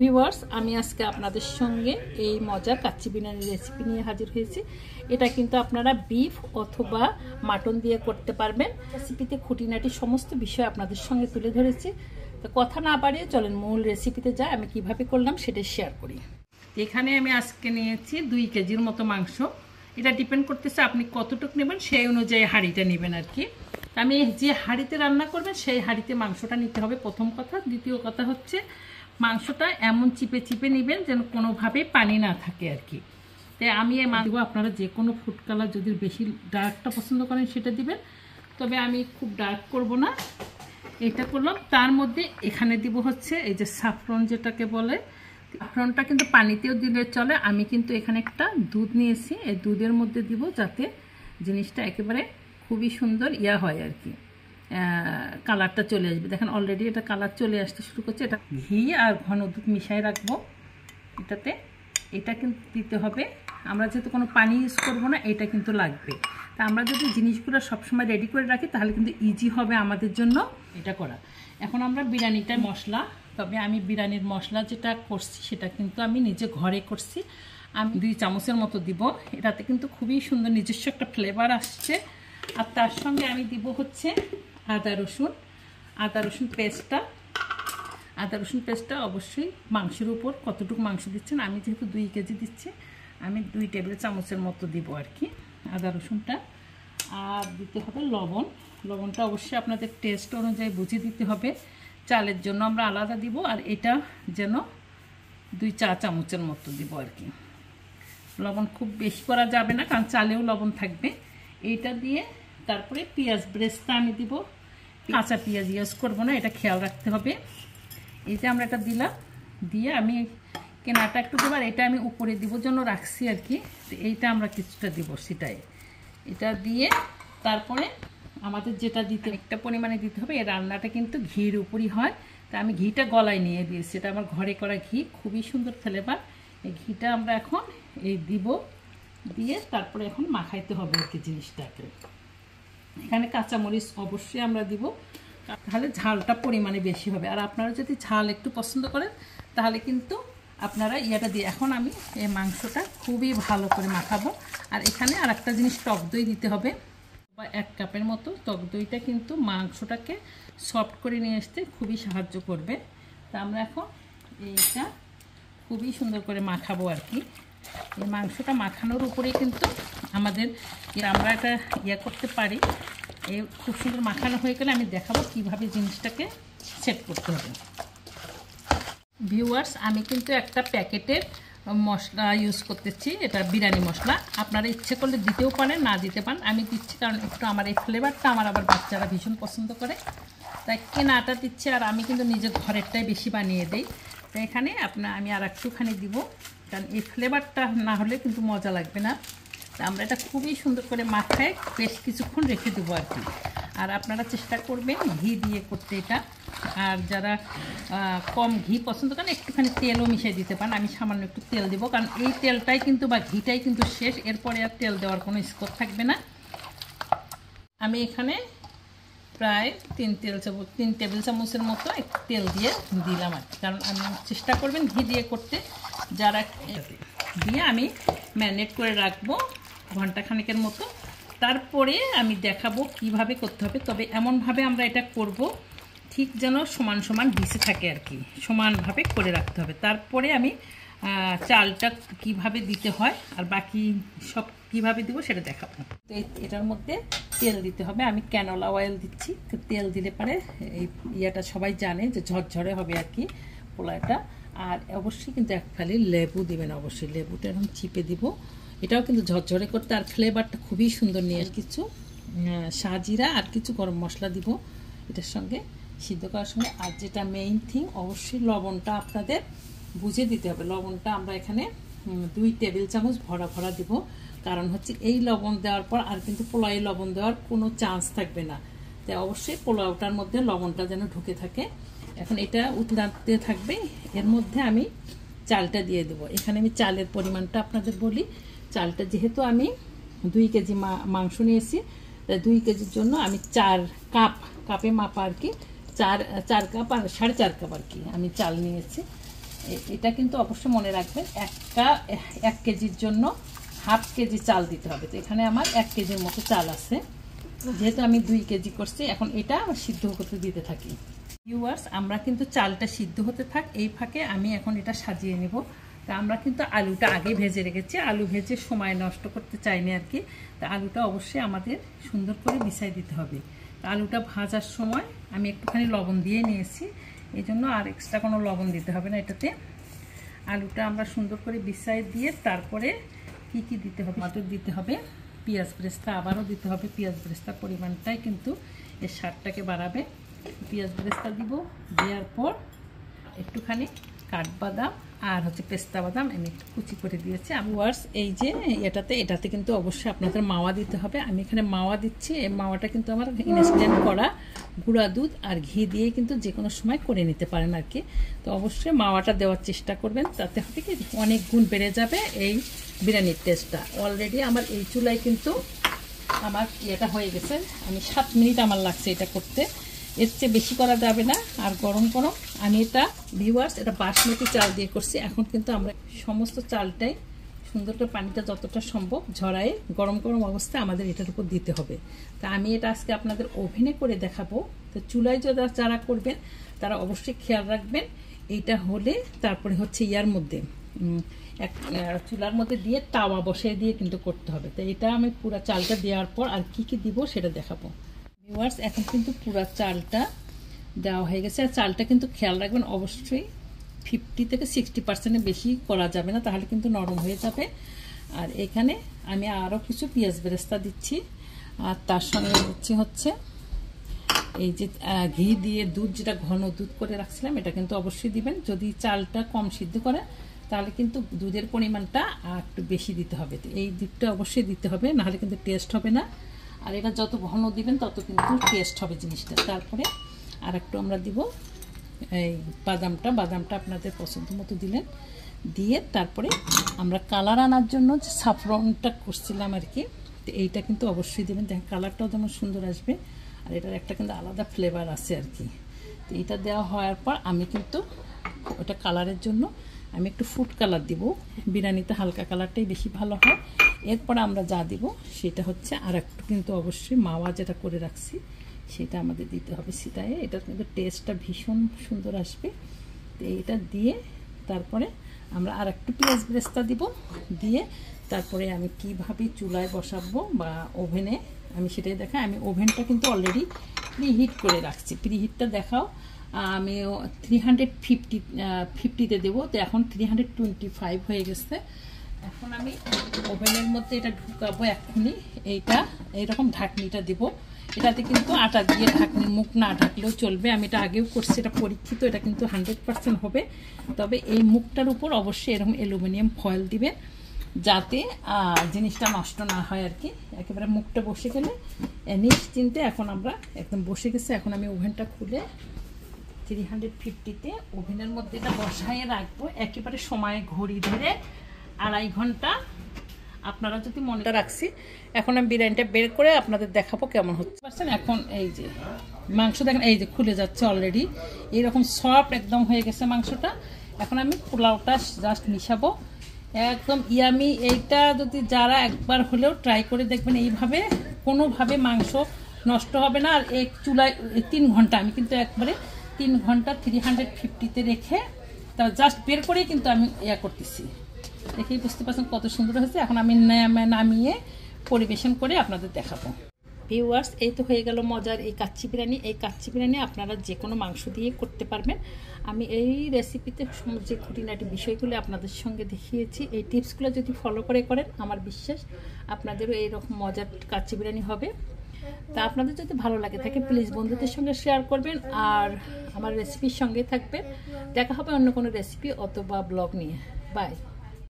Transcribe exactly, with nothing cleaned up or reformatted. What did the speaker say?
Viewers, আমি আজকে আপনাদের সঙ্গে এই মজার কাচ্চি বিরিয়ানির রেসিপি নিয়ে হাজির হয়েছি। এটা কিন্তু আপনারা বিফ অথবা মাটন দিয়ে করতে পারবেন। রেসিপিতে খুঁটিনাটি সমস্ত বিষয় আপনাদের সঙ্গে তুলে ধরেছি। তো কথা না বাড়িয়ে চলেন মূল রেসিপিতে যাই, আমি কিভাবে করলাম সেটা শেয়ার করি। এখানে আমি আজকে নিয়েছি দুই কেজির মতো মাংস। এটা ডিপেন্ড করতেছে আপনি কতটুকু নেবেন, সেই অনুযায়ী হাঁড়িটা নেবেন আর কি। আমি যে হাঁড়িতে রান্না করবেন সেই হাঁড়িতে মাংসটা নিতে হবে, প্রথম কথা। দ্বিতীয় কথা হচ্ছে মাংসটা এমন চিপে চিপে নেবেন যেন কোনোভাবেই পানি না থাকে আর কি। তাই আমি এই মাছ দেবো, আপনারা যে কোনো ফুড কালার যদি বেশি ডার্কটা পছন্দ করেন সেটা দিবেন, তবে আমি খুব ডার্ক করব না। এটা করলাম। তার মধ্যে এখানে দিব হচ্ছে এই যে সাফরন, যেটাকে বলে। সাফরনটা কিন্তু পানিতেও দিলে চলে। আমি কিন্তু এখানে একটা দুধ নিয়েছি, এই দুধের মধ্যে দিব যাতে জিনিসটা একেবারে খুবই সুন্দর ইয়া হয় আর কি, কালারটা চলে আসবে। দেখেন অলরেডি এটা কালার চলে আসতে শুরু করছে। এটা ঘি আর ঘন দুধ মিশাই রাখবো এটাতে। এটা কিন্তু দিতে হবে, আমরা যেহেতু কোনো পানি ইউজ করবো না, এটা কিন্তু লাগবে। তা আমরা যদি জিনিসগুলো সবসময় রেডি করে রাখি তাহলে কিন্তু ইজি হবে আমাদের জন্য এটা করা। এখন আমরা বিরিয়ানিটা মশলা, তবে আমি বিরিয়ানির মশলা যেটা করছি সেটা কিন্তু আমি নিজে ঘরে করছি। আমি দুই চামচের মতো দিব। এটাতে কিন্তু খুবই সুন্দর নিজস্ব একটা ফ্লেভার আসছে। আর তার সঙ্গে আমি দিব হচ্ছে আদা রসুন আদা রসুন পেস্টটা আদা রসুন পেস্টটা অবশ্যই মাংসের উপর কতটুকু মাংস দিচ্ছেন। আমি যেহেতু দুই কেজি দিচ্ছি, আমি দুই টেবিল চামচের মতো দিব আর কি আদা রসুনটা। আর দিতে হবে লবণ। লবণটা অবশ্যই আপনাদের টেস্ট অনুযায়ী বুঝে দিতে হবে। চালের জন্য আমরা আলাদা দিব, আর এটা যেন দুই চা চামচের মতো দিব আর কি। লবণ খুব বেশি করা যাবে না, কারণ চালেও লবণ থাকবে। এইটা দিয়ে তারপরে পেঁয়াজ ব্রেস্তা আমি দিব। কাঁচা পেঁয়াজ ইউজ করবো না, এটা খেয়াল রাখতে হবে। এই যে আমরা এটা দিলাম, দিয়ে আমি কেনাটা একটু দেবো, আর এটা আমি উপরে দিব জন্য রাখছি আর কি। এইটা আমরা কিছুটা দিব সেটাই। এটা দিয়ে তারপরে আমাদের যেটা দিতে একটা পরিমাণে দিতে হবে। এই রান্নাটা কিন্তু ঘির উপরই হয়, তা আমি ঘিটা গলায় নিয়ে দিয়েছি। এটা আমার ঘরে করা ঘি, খুবই সুন্দর ফ্লেভার। এই ঘিটা আমরা এখন এই দিব, দিয়ে তারপরে এখন মাখাইতে হবে আর কি জিনিসটাকে। এখানে কাঁচামরিচ অবশ্যই আমরা দিব, তাহলে ঝালটা পরিমাণে বেশি হবে। আর আপনারা যদি ঝাল একটু পছন্দ করেন তাহলে কিন্তু আপনারা ইয়েটা দিয়ে। এখন আমি এই মাংসটা খুবই ভালো করে মাখাবো। আর এখানে আর একটা জিনিস, টক দই দিতে হবে, বা এক কাপের মতো টক দইটা কিন্তু মাংসটাকে সফট করে নিয়ে আসতে খুবই সাহায্য করবে। তা আমরা এখন এইটা খুবই সুন্দর করে মাখাবো আর কি। এই মাংসটা মাখানোর উপরেই কিন্তু আমাদের আমরা একটা ইয়ে করতে পারি। এই খুব সুন্দর মাখানো হয়ে গেলে আমি দেখাবো কিভাবে জিনিসটাকে সেট করতে হবে। ভিউয়ার্স, আমি কিন্তু একটা প্যাকেটের মশলা ইউজ করতেছি, এটা বিরিয়ানি মশলা। আপনারা ইচ্ছে করলে দিতেও পারেন, না দিতে পারেন। আমি দিচ্ছি কারণ একটু আমার এই ফ্লেভারটা আমার আবার বাচ্চারা ভীষণ পছন্দ করে, তাই কেনাটা দিচ্ছি। আর আমি কিন্তু নিজের ঘরেরটাই বেশি বানিয়ে দিই। তো এখানে আপনার আমি আর একটুখানি দিব, কারণ এই ফ্লেভারটা না হলে কিন্তু মজা লাগবে না। তো আমরা এটা খুবই সুন্দর করে মাখায় বেশ কিছুক্ষণ রেখে দেবো আর কি। আর আপনারা চেষ্টা করবেন ঘি দিয়ে করতে এটা। আর যারা কম ঘি পছন্দ করেন একটুখানি তেলও মিশিয়ে দিতে পারেন। আমি সামান্য একটু তেল দেবো, কারণ এই তেলটাই কিন্তু বা ঘিটাই কিন্তু শেষ, এরপরে আর তেল দেওয়ার কোনো স্কোপ থাকবে না। আমি এখানে প্রায় তিন তেল চামচ তিন টেবিল চামচের মতো একটু তেল দিয়ে দিলাম আর কি, কারণ আমি চেষ্টা করবেন ঘি দিয়ে করতে। যারা দিয়ে আমি ম্যারিনেট করে রাখবো ঘন্টাখানেকের মতো। তারপরে আমি দেখাবো কিভাবে করতে হবে। তবে এমনভাবে আমরা এটা করব ঠিক যেন সমান সমান ডিশে থাকে আর কি, সমানভাবে করে রাখতে হবে। তারপরে আমি চালটা কিভাবে দিতে হয় আর বাকি সব কিভাবে দিব সেটা দেখাবো। তো এটার মধ্যে তেল দিতে হবে। আমি ক্যানোলা অয়েল দিচ্ছি। তেল দিলে পারে এই ইয়েটা সবাই জানে যে ঝরঝরে হবে আর কি পোলাওটা। আর অবশ্যই কিন্তু এক ফালি লেবু দিবেন, অবশ্যই লেবুটা এখন চিপে দিব। এটাও কিন্তু ঝরঝরে করতে, আর ফ্লেভারটা খুবই সুন্দর নিয়ে। কিছু সাজিরা আর কিছু গরম মশলা দিব এটার সঙ্গে সিদ্ধ করার সঙ্গে। আর যেটা মেইন থিং, অবশ্যই লবণটা আপনাদের বুঝে দিতে হবে। লবণটা আমরা এখানে দুই টেবিল চামচ ভরা ভরা দিব, কারণ হচ্ছে এই লবণ দেওয়ার পর আর কিন্তু পোলাওয়ে লবণ দেওয়ার কোনো চান্স থাকবে না। তাই অবশ্যই পোলাওটার মধ্যে লবণটা যেন ঢুকে থাকে। এখন এটা উতলাতে থাকবে, এর মধ্যে আমি চালটা দিয়ে দেবো। এখানে আমি চালের পরিমাণটা আপনাদের বলি। চালটা যেহেতু আমি দুই কেজি মাংস নিয়েছি, তাই দুই কেজির জন্য আমি চার কাপ কাপে মাপা আর কি, চার চার কাপ আর সাড়ে চার কাপ আর কি আমি চাল নিয়েছি। এটা কিন্তু অবশ্যই মনে রাখবেন, একটা এক কেজির জন্য হাফ কেজি চাল দিতে হবে। তো এখানে আমার এক কেজির মতো চাল আছে, যেহেতু আমি দুই কেজি করছি। এখন এটা সিদ্ধ হতে দিতে থাকি। ভিউয়ার্স, আমরা কিন্তু চালটা সিদ্ধ হতে থাক, এই ফাঁকে আমি এখন এটা সাজিয়ে নেব। তা আমরা কিন্তু আলুটা আগে ভেজে রেখেছি, আলু ভেজে সময় নষ্ট করতে চাইনি আর কি। তা আলুটা অবশ্যই আমাদের সুন্দর করে মিশাই দিতে হবে। তা আলুটা ভাজার সময় আমি একটুখানি লবণ দিয়ে নিয়েছি, এই জন্য আর এক্সট্রা কোনো লবণ দিতে হবে না এটাতে। আলুটা আমরা সুন্দর করে মিশাই দিয়ে তারপরে কি কি দিতে হবে, টমেটো দিতে হবে, পেঁয়াজ বেরেস্তা আবারও দিতে হবে। পেঁয়াজ বেরেস্তার পরিমাণটাই কিন্তু এর স্বাদটাকে বাড়াবে। পেঁয়াজ বেরেস্তা দিব, দেওয়ার পর একটুখানি কাঠবাদাম আর হচ্ছে পেস্তা বাদাম আমি একটু কুচি করে দিয়েছি। ভিউয়ার্স, এই যে এটাতে এটাতে কিন্তু অবশ্যই আপনাদের মাওয়া দিতে হবে। আমি এখানে মাওয়া দিচ্ছি, এই মাওয়াটা কিন্তু আমার ইনস্ট্যান্ট করা গুঁড়া দুধ আর ঘি দিয়ে কিন্তু যে কোনো সময় করে নিতে পারেন আর কি। তো অবশ্যই মাওয়াটা দেওয়ার চেষ্টা করবেন, তাতে হবে কি অনেক গুণ বেড়ে যাবে এই বিরিয়ানির টেস্টটা। অলরেডি আমার এই চুলায় কিন্তু আমার এটা হয়ে গেছে, আমি সাত মিনিট আমার লাগছে এটা করতে, এর চেয়ে বেশি করা যাবে না। আর গরম গরম আমি এটা ভিউয়ার্স এটা বাসমতি চাল দিয়ে করছি। এখন কিন্তু আমরা সমস্ত চালটাই সুন্দর করে পানিটা যতটা সম্ভব ঝরায়ে গরম গরম অবস্থায় আমাদের এটার উপর দিতে হবে। তা আমি এটা আজকে আপনাদের ওভেনে করে দেখাবো। তো চুলায় যারা যারা করবেন তারা অবশ্যই খেয়াল রাখবেন, এইটা হলে তারপরে হচ্ছে ইয়ার মধ্যে এক চুলার মধ্যে দিয়ে তাওয়া বসিয়ে দিয়ে কিন্তু করতে হবে। তো এটা আমি পুরো চালটা দেওয়ার পর আর কি কি দিব সেটা দেখাবো। ভিউয়ার্স, এখন কিন্তু পুরো চালটা দেওয়া হয়ে গেছে। আর চালটা কিন্তু খেয়াল রাখবেন অবশ্যই ফিফটি থেকে সিক্সটি পার্সেন্টের বেশি করা যাবে না, তাহলে কিন্তু নরম হয়ে যাবে। আর এখানে আমি আরও কিছু পেঁয়াজ বেরেস্তা দিচ্ছি, আর তার সঙ্গে দিচ্ছি হচ্ছে এই যে ঘি দিয়ে দুধ, যেটা ঘন দুধ করে রাখছিলাম, এটা কিন্তু অবশ্যই দিবেন। যদি চালটা কম সিদ্ধ করে তাহলে কিন্তু দুধের পরিমাণটা একটু বেশি দিতে হবে। তো এই দুধটা অবশ্যই দিতে হবে, নাহলে কিন্তু টেস্ট হবে না। আর এটা যত ঘন দিবেন তত কিন্তু টেস্ট হবে জিনিসটা। তারপরে আর একটু আমরা দিব এই বাদামটা, বাদামটা আপনাদের পছন্দ মতো দিলেন, দিয়ে তারপরে আমরা কালার আনার জন্য যে সাফরনটা করছিলাম আর কি, তো এইটা কিন্তু অবশ্যই দেবেন। দেখেন কালারটাও যেমন সুন্দর আসবে, আর এটার একটা কিন্তু আলাদা ফ্লেভার আছে আর কি। তো এইটা দেওয়া হওয়ার পর আমি কিন্তু ওটা কালারের জন্য আমি একটু ফুড কালার দিব, বিরিয়ানিতে হালকা কালারটাই বেশি ভালো হয়। এরপর আমরা যা দিব সেটা হচ্ছে আর একটু কিন্তু অবশ্যই মাওয়া যেটা করে রাখছি সেটা আমাদের দিতে হবে সেটাই, এটা কিন্তু টেস্টটা ভীষণ সুন্দর আসবে। তো এইটা দিয়ে তারপরে আমরা আর একটু পেঁয়াজ বেরেস্তা দিব, দিয়ে তারপরে আমি কিভাবে চুলায় বসাবো বা ওভেনে আমি সেটাই দেখাই। আমি ওভেনটা কিন্তু অলরেডি প্রিহিট করে রাখছি, প্রিহিটটা দেখাও। আমি থ্রি হান্ড্রেড ফিফটি ফিফটিতে দেবো, তো এখন থ্রি হান্ড্রেড টোয়েন্টি ফাইভ হয়ে গেছে। এখন আমি ওভেনের মধ্যে এটা ঢুকাবো এক্ষুনি। এইটা এইরকম ঢাকনিটা দেবো, এটাতে কিন্তু আটা দিয়ে ঢাকনির মুখ না ঢাকলেও চলবে। আমি এটা আগেও করছি, এটা পরীক্ষিত, এটা কিন্তু হান্ড্রেড পার্সেন্ট হবে। তবে এই মুখটার উপর অবশ্যই এরকম অ্যালুমিনিয়াম ফয়েল দিবেন, যাতে জিনিসটা নষ্ট না হয় আর কি। একেবারে মুখটা বসে গেলে নিশ্চিন্তে এখন আমরা একদম বসে গেছে। এখন আমি ওভেনটা খুলে থ্রি হান্ড্রেড ফিফটিতে ওভেনের মধ্যে এটা বসায় রাখবো, একেবারে সময় ঘড়ি ধরে আড়াই ঘন্টা আপনারা যদি মনে রাখছি। এখন আমি বিরিয়ানিটা বের করে আপনাদের দেখাবো কেমন হচ্ছে। পারছেন এখন এই যে মাংস দেখেন, এই যে খুলে যাচ্ছে অলরেডি, এইরকম সফট একদম হয়ে গেছে মাংসটা। এখন আমি পোলাওটা জাস্ট মিশাবো, একদম ইয়ামি। এইটা যদি যারা একবার হলেও ট্রাই করে দেখবেন, এইভাবে কোনোভাবে মাংস নষ্ট হবে না। আর এক চুলায় তিন ঘন্টা আমি কিন্তু একবারে তিন ঘন্টা থ্রি হান্ড্রেড ফিফটিতে রেখে তা জাস্ট বের করেই কিন্তু আমি ইয়া করতেছি। দেখেই বুঝতে পারছেন কত সুন্দর হয়েছে। এখন আমি নামিয়ে পরিবেশন করে আপনাদের দেখাবো। ভিউয়ার্স, এই তো হয়ে গেল মজার এই কাচ্চি বিরিয়ানি। এই কাচ্চি বিরিয়ানি আপনারা যে কোনো মাংস দিয়ে করতে পারবেন। আমি এই রেসিপিতে যে খুঁটিনাটি বিষয়গুলো আপনাদের সঙ্গে দেখিয়েছি, এই টিপসগুলো যদি ফলো করে করেন আমার বিশ্বাস আপনাদেরও এইরকম মজার কাচ্চি বিরিয়ানি হবে। তা আপনাদের যদি ভালো লাগে থাকে প্লিজ বন্ধুদের সঙ্গে শেয়ার করবেন, আর আমার রেসিপির সঙ্গে থাকবেন। দেখা হবে অন্য কোনো রেসিপি অথবা ব্লগ নিয়ে। বাই।